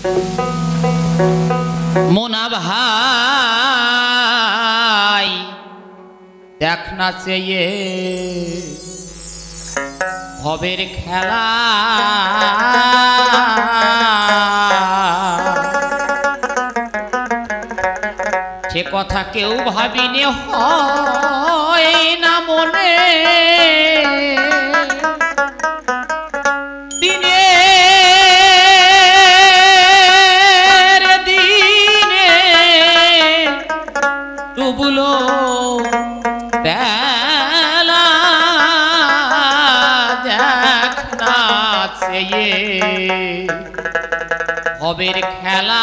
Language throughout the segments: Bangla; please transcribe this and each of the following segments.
মোনা ভাই দেখ না চেয়ে ভবের খেলা সে কথা কেউ ভাবিনি হয় না মনে ডুবলো বেলা দেখ না চেয়ে ভবের খেলা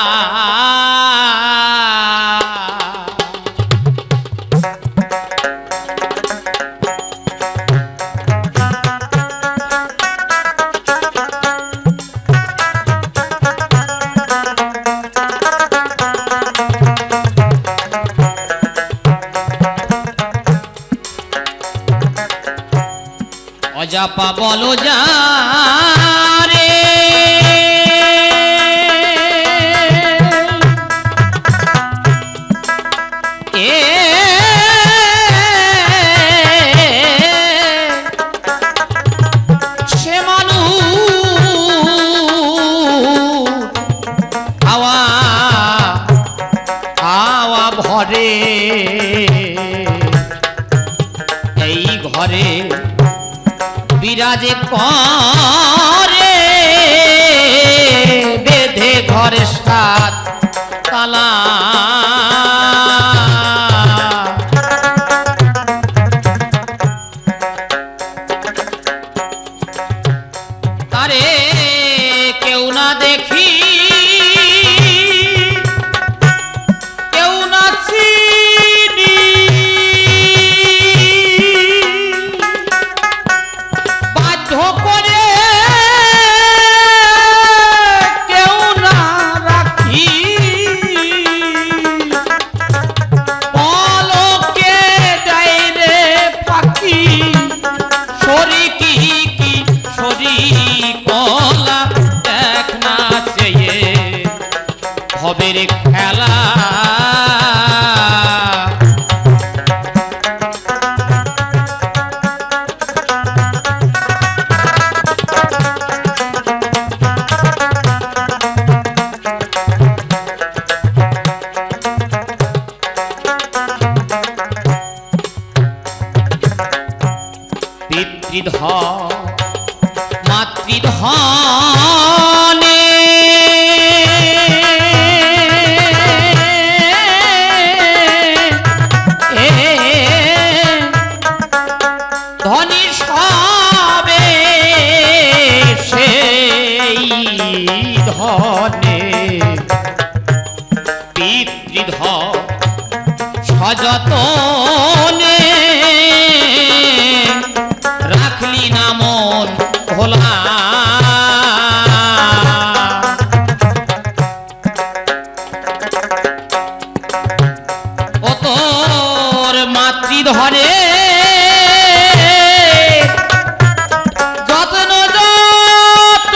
অজাপা বলো যা রে সে মানুষ হাওয়া হাওয়া ভরে এই ঘরে বিরাজে করে বেঁধে ঘরে সাত তালা তারে কেউ না দেখি কেউ না চিনি করে কেউ না রাখি পলকে দেয় রে পাখি সরি কি সরি কলা দেখ না চেয়ে ভবের খেলা মাতৃধনে ধনী সবে সেই ধনে পিতৃধন সযতনে রাখলি না মন ভোলা ও তোর মাতৃধরে যত্ন যত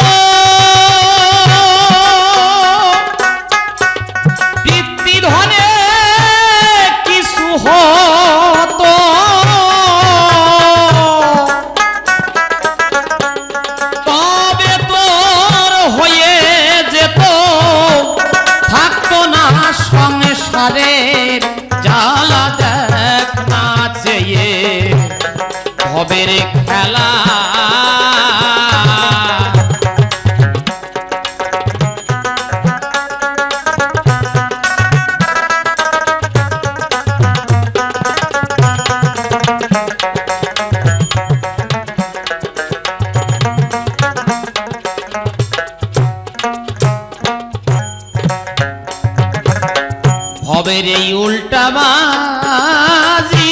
পিতৃধনে কিছু হতো তবে তোর হয়ে যেত থাকতো না সংসারের জ্বালা দেখ না চেয়ে ভবের খেলা ভবের এই উল্টা বাজি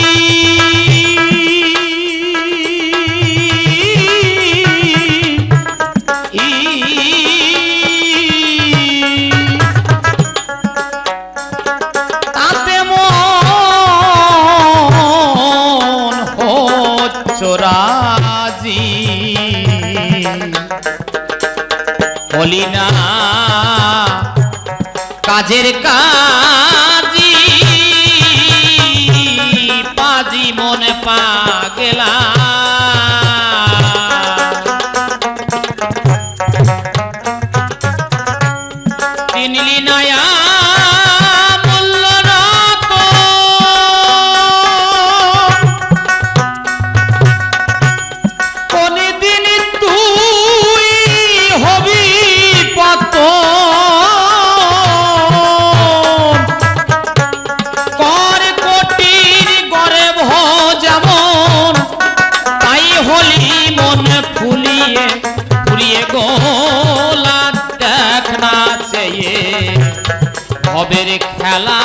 তাতে মন হচ্ছরাজি বলি না না কাজের কাজি পাজি মনে পাগলা চিনলি নয়া মূল্য না তো কোনদিন তুই হবি পত কর কোটির গরে যেমন তাই হলি মন ফুলিয়ে ফুলিয়ে গোলা দেখ না চেয়ে ভবের খেলা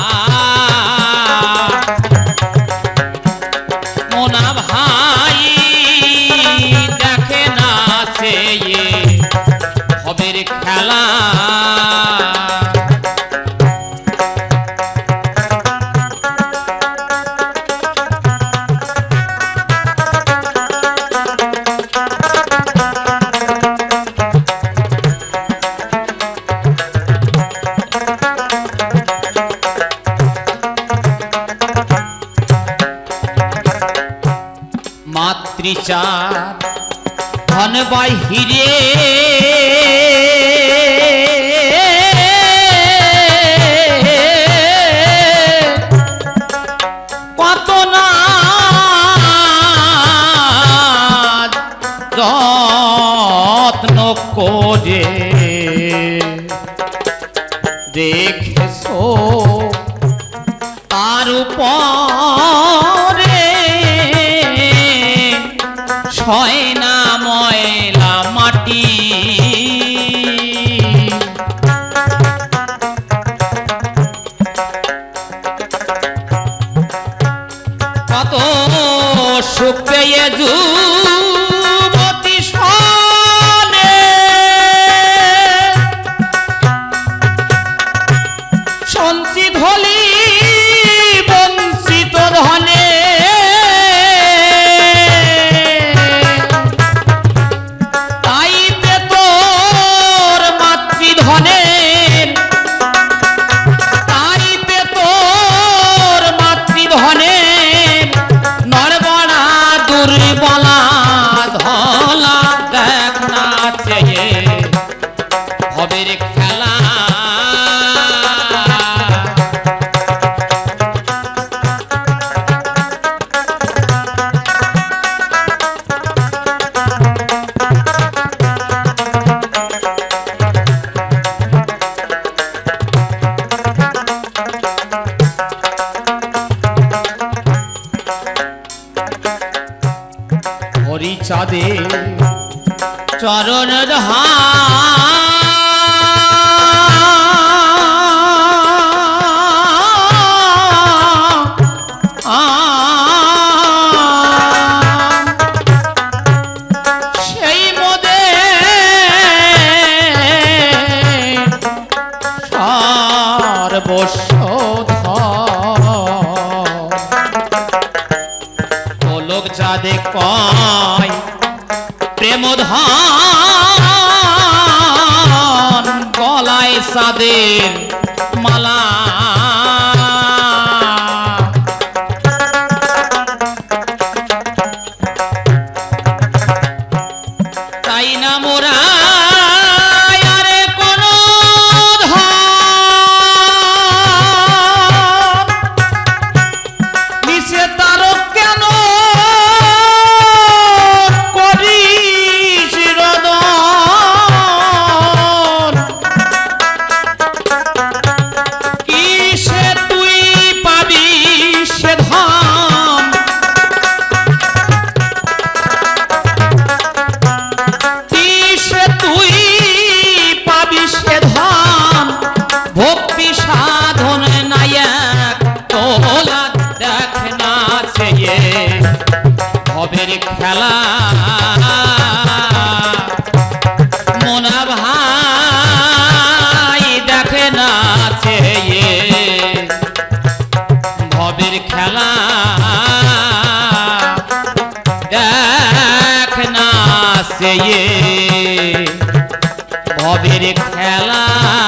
মোনা ভাই দেখে না চেয়ে ভবের খেলা মাতৃচার ধন বাহিরে কত না যত্ন করে দেখেছো তার উপরে হয় না ময়লা মাটি কত সুখ পেয়ে যুবতী সনে সঞ্চিত হলি বঞ্চিত ধনে ভবের খেলা হরি চাঁদে চরণ সেই মোদে সর্বস্ব লোক যাদে কয় প্রেম ধন গলায় সাদের মালা তাই না মোরা ভবের খেলা মোনা ভাই দেখে না চেয়ে ভবের খেলা দেখ না চেয়ে ভবের ভবের খেলা